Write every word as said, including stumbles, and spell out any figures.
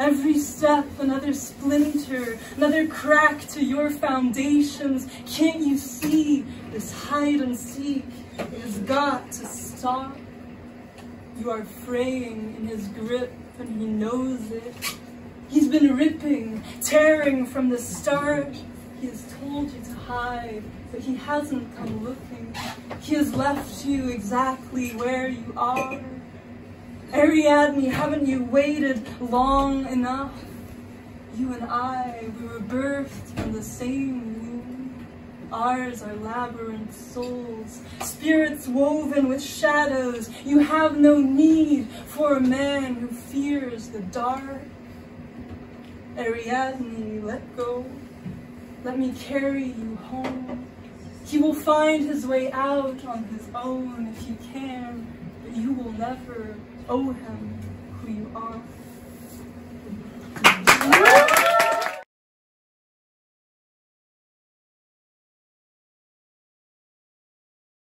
Every step, another splinter, another crack to your foundations. Can't you see this hide and seek has got to stop? You are fraying in his grip and he knows it. He's been ripping, tearing from the start. He has told you to hide, but he hasn't come looking. He has left you exactly where you are. Ariadne, haven't you waited long enough? You and I, we were birthed from the same womb. Ours are labyrinth souls, spirits woven with shadows. You have no need for a man who fears the dark. Ariadne, let go. Let me carry you home. He will find his way out on his own if he can, but you will never owe him who you are.